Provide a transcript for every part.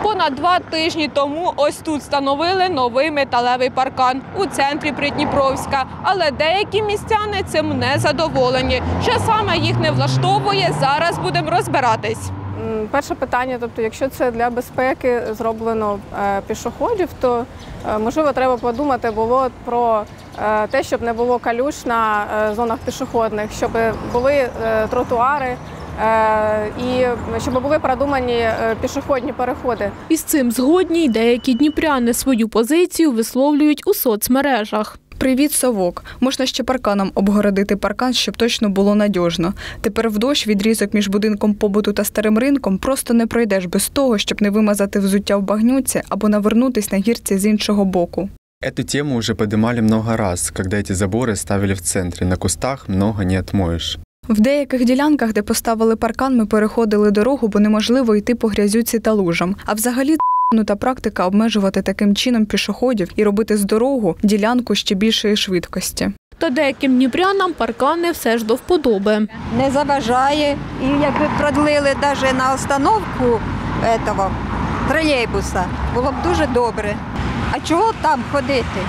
Понад 2 тижні тому ось тут встановили новий металевий паркан у центрі Придніпровська. Але деякі містяни цим не задоволені. Що саме їх не влаштовує, зараз будемо розбиратись. Перше питання, тобто, якщо це для безпеки зроблено пішоходів, то, можливо, треба подумати було про те, щоб не було калюж на зонах пішохідних, щоб були тротуари і щоб були продумані пішохідні переходи. Із цим згодні й деякі дніпряни свою позицію висловлюють у соцмережах. Привіт, совок. Можна ще парканом обгородити паркан, щоб точно було надіжно. Тепер в дощ відрізок між будинком побуту та старим ринком просто не пройдеш без того, щоб не вимазати взуття в багнюці або навернутись на гірці з іншого боку. Эту тему уже поднимали много раз, когда эти заборы ставили в центре. На кустах много не отмоешь. В деяких ділянках, де поставили паркан, ми переходили дорогу, бо неможливо йти по грязюці та лужам. А взагалі та практика обмежувати таким чином пішоходів і робити з дорогу ділянку ще більшої швидкості. Та деяким дніпрянам паркани все ж до вподоби. Не заважає. І якби продлили навіть на остановку тролейбуса, було б дуже добре. А чого там ходити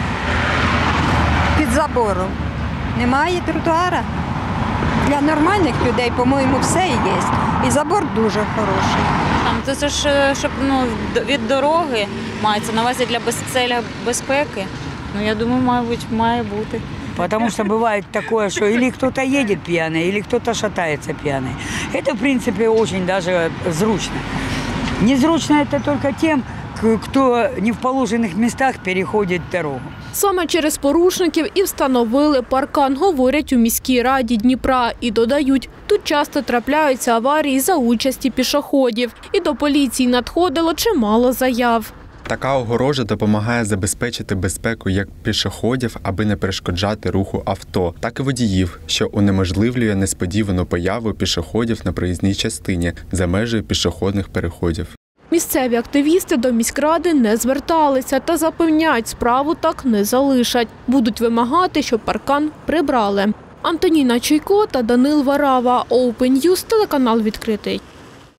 під забором? Немає тротуара. Для нормальних людей, по-моєму, все є. І забор дуже хороший. Це ж щоб від дороги мається на увазі для безпеки. Я думаю, мабуть, має бути. Потому что бывает такое, что или кто-то едет пьяный, или кто-то шатается пьяный. Это, в принципе, очень даже зручно. Незручно это только тем, кто не в положених містах переходить дорогу. Саме через порушників і встановили паркан, говорять у міській раді Дніпра. І додають, тут часто трапляються аварії за участі пішоходів. І до поліції надходило чимало заяв. Така огорожа допомагає забезпечити безпеку як пішоходів, аби не перешкоджати руху авто, так і водіїв, що унеможливлює несподівану появу пішоходів на проїзній частині за межею пішохідних переходів. Місцеві активісти до міськради не зверталися та запевняють, справу так не залишать. Будуть вимагати, щоб паркан прибрали. Антоніна Чуйко та Данил Варава. Open News, телеканал «Відкритий».